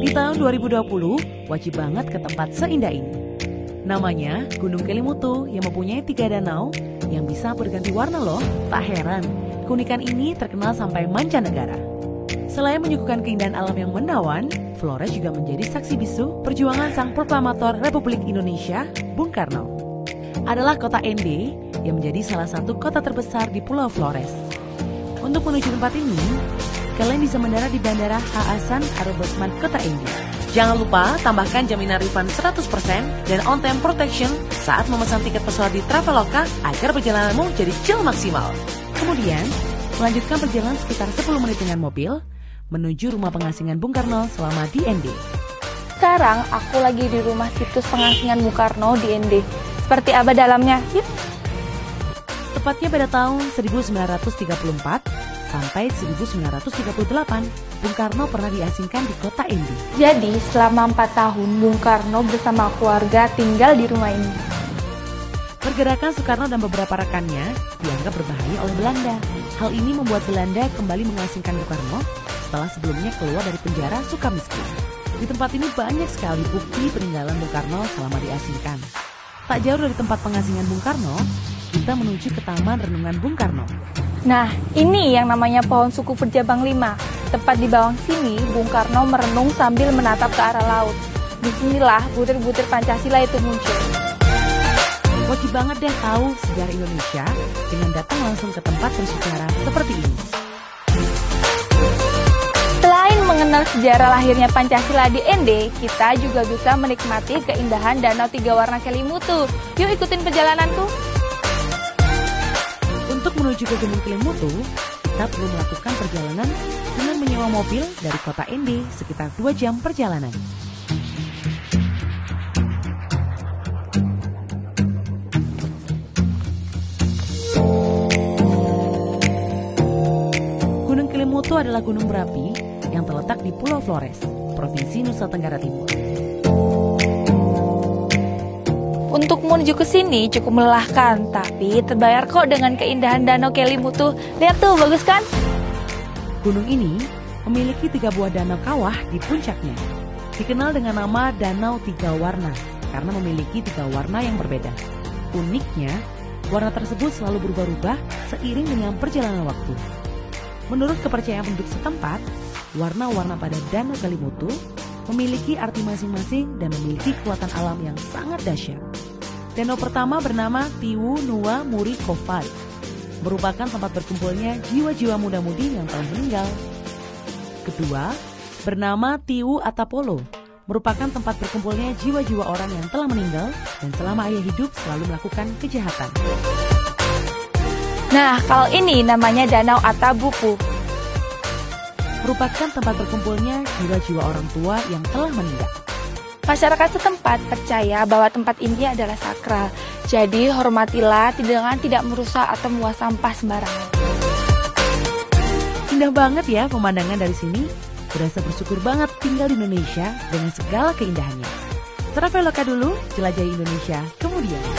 Di tahun 2020, wajib banget ke tempat seindah ini. Namanya Gunung Kelimutu yang mempunyai 3 danau yang bisa berganti warna loh. Tak heran, keunikan ini terkenal sampai mancanegara. Selain menyuguhkan keindahan alam yang menawan, Flores juga menjadi saksi bisu perjuangan sang proklamator Republik Indonesia, Bung Karno. Adalah kota Ende yang menjadi salah satu kota terbesar di Pulau Flores. Untuk menuju tempat ini, kalian bisa mendarat di Bandara H. Hasan Arobosman, Kota Ende. Jangan lupa tambahkan jaminan refund 100% dan on-time protection saat memesan tiket pesawat di Traveloka agar perjalananmu jadi chill maksimal. Kemudian, melanjutkan perjalanan sekitar 10 menit dengan mobil menuju rumah pengasingan Bung Karno selama di Ende. Sekarang aku lagi di rumah situs pengasingan Bung Karno di Ende. Seperti apa dalamnya? Yuk! Tepatnya pada tahun 1934 sampai 1938, Bung Karno pernah diasingkan di kota Ende. Jadi selama 4 tahun Bung Karno bersama keluarga tinggal di rumah ini. Pergerakan Soekarno dan beberapa rekannya dianggap berbahaya oleh Belanda. Hal ini membuat Belanda kembali mengasingkan Bung Karno setelah sebelumnya keluar dari penjara Sukamiskin. Di tempat ini banyak sekali bukti peninggalan Bung Karno selama diasingkan. Tak jauh dari tempat pengasingan Bung Karno, kita menuju ke Taman Renungan Bung Karno. Nah, ini yang namanya pohon suku Perjabang 5. Tepat di bawah sini, Bung Karno merenung sambil menatap ke arah laut. Disinilah butir-butir Pancasila itu muncul. Wajib banget deh tahu sejarah Indonesia dengan datang langsung ke tempat bersejarah seperti ini. Selain mengenal sejarah lahirnya Pancasila di Ende, kita juga bisa menikmati keindahan Danau 3 Warna Kelimutu. Yuk ikutin perjalananku. Untuk menuju ke Gunung Kelimutu, kita perlu melakukan perjalanan dengan menyewa mobil dari kota Ende sekitar 2 jam perjalanan. Gunung Kelimutu adalah gunung berapi yang terletak di Pulau Flores, Provinsi Nusa Tenggara Timur. Untuk menuju ke sini cukup melelahkan, tapi terbayar kok dengan keindahan Danau Kelimutu. Lihat tuh, bagus kan? Gunung ini memiliki 3 buah danau kawah di puncaknya. Dikenal dengan nama Danau 3 Warna karena memiliki 3 warna yang berbeda. Uniknya, warna tersebut selalu berubah-ubah seiring dengan perjalanan waktu. Menurut kepercayaan penduduk setempat, warna-warna pada Danau Kelimutu memiliki arti masing-masing dan memiliki kekuatan alam yang sangat dahsyat. Danau pertama bernama Tiwu Nuwa Muri Kofai, merupakan tempat berkumpulnya jiwa-jiwa muda-mudi yang telah meninggal. Kedua, bernama Tiwu Atapolo, merupakan tempat berkumpulnya jiwa-jiwa orang yang telah meninggal dan selama ia hidup selalu melakukan kejahatan. Nah, kalau ini namanya Danau Atabupu, merupakan tempat berkumpulnya jiwa-jiwa orang tua yang telah meninggal. Masyarakat setempat percaya bahwa tempat ini adalah sakral, jadi hormatilah dengan tidak merusak atau membuang sampah sembarangan. Indah banget ya pemandangan dari sini. Berasa bersyukur banget tinggal di Indonesia dengan segala keindahannya. Traveloka dulu, jelajahi Indonesia kemudian.